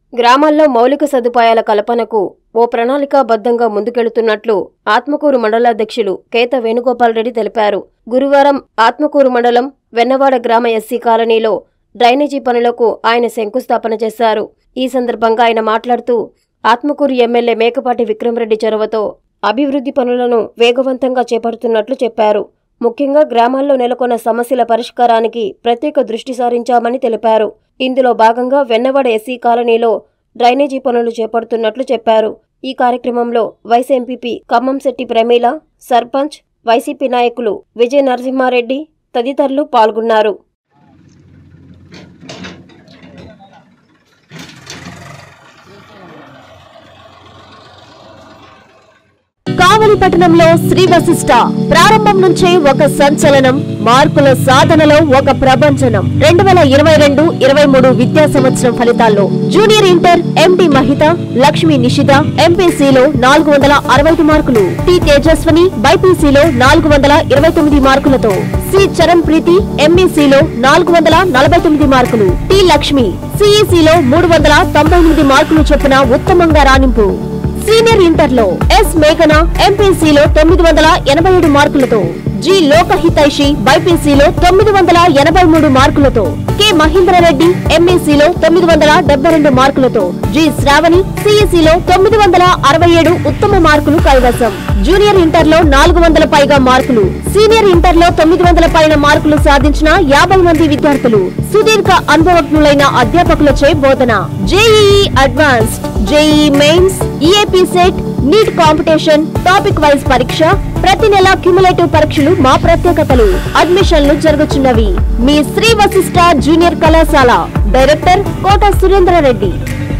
గ్రామాల్లో మౌలిక సదుపాయాల కల్పనకు ఓ ప్రణాళికాబద్ధంగా ముందుకెళుతున్నట్లు ఆత్మకూరు మండలాధ్యక్షులు కేత వేణుగోపాల్ రెడ్డి తెలిపారు. గురువారం ఆత్మకూరు మండలం వెన్నవాడ గ్రామ ఎస్సీ కాలనీలో డ్రైనేజీ పనులకు ఆయన శంకుస్థాపన చేశారు. ఈ సందర్భంగా ఆయన మాట్లాడుతూ ఆత్మకూరు ఎమ్మెల్యే మేకపాటి విక్రమరెడ్డి చొరవతో అభివృద్ధి పనులను వేగవంతంగా చేపడుతున్నట్లు చెప్పారు. ముఖ్యంగా గ్రామాల్లో నెలకొన్న సమస్యల పరిష్కారానికి ప్రత్యేక దృష్టి సారించామని తెలిపారు. ఇందులో భాగంగా వెన్నవాడ ఎస్సీ కాలనీలో డ్రైనేజీ పనులు చేపడుతున్నట్లు చెప్పారు. ఈ కార్యక్రమంలో వైస్ ఎంపీపీ ఖమ్మంశెట్టి ప్రమీల, సర్పంచ్, వైసీపీ నాయకులు విజయ నరసింహారెడ్డి తదితరులు పాల్గొన్నారు. కావలి పట్టణంలో శ్రీ వశిష్ట ప్రారంభం నుంచే ఒక సంచలనం, మార్కుల సాధనలో ఒక ప్రభంజనం. 2022-23 విద్యా సంవత్సరం ఫలితాల్లో junior inter MD Mahitha, Lakshmi Nishitha ఎంపీసీలో 465 మార్కులు, టి తేజస్వని బైపీసీలో 429 మార్కులతో, సి చరణ్ ప్రీతి ఎంఈసీలో 449 మార్కులు, టి లక్ష్మి సిఈసీలో 398 మార్కులు చొప్పున ఉత్తమంగా రాణింపు. సీనియర్ ఇంటర్లో ఎస్ మేఘన ఎంపీసీలో 987 మార్కులతో, జి లోకహితైషి బైపీసీలో 983 మార్కులతో, కె మహేంద్రరెడ్డి ఎంఈసీలో 972 మార్కులతో, జి శ్రావణి సిఈసీలో 967 ఉత్తమ మార్కులు కైవసం. జూనియర్ ఇంటర్లో 400 పైగా మార్కులు, సీనియర్ ఇంటర్లో 900 పైన మార్కులు సాధించిన 50 మంది విద్యార్థులు సుదీర్ఘ అనుభవజ్ఞులైన అధ్యాపకులచే బోధన. JEE advanced, JEE mains, EAP CET, NEET competition, topic wise పరీక్ష, ప్రతి నెల క్యుములేటివ్ పరీక్షలు మా ప్రత్యేకతలు. అడ్మిషన్లు జరుగుతున్నవి. మీ శ్రీ వశిష్ట జూనియర్ కళాశాల. డైరెక్టర్ కోట సురేంద్రరెడ్డి.